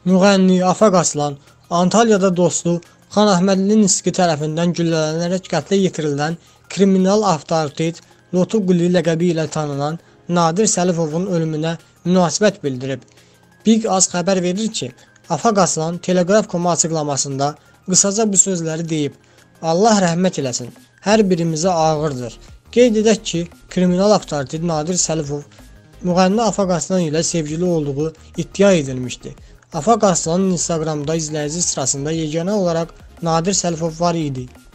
Müğənni Afaq Aslan Antalyada dostu Xan Əhmədli Niski tərəfindən güllələnərək qətlə yetirilən kriminal avtoritet Lotu Quli ləqəbi ilə tanınan Nadir Səlifovun ölümünə münasibət bildirib. Big Az xəbər verir ki, Afaq Aslan Telegraf.com açıqlamasında qısaca bu sözləri deyib: Allah rəhmət eləsin, hər birimizə ağırdır. Qeyd edək ki, kriminal avtoritet Nadir Səlifov müğənni Afaq Aslan ilə sevgili olduğu iddia edilmişdi. Afaq Aslanın Instagramda izləyici sırasında yeganə olaraq Nadir Səlifov var idi.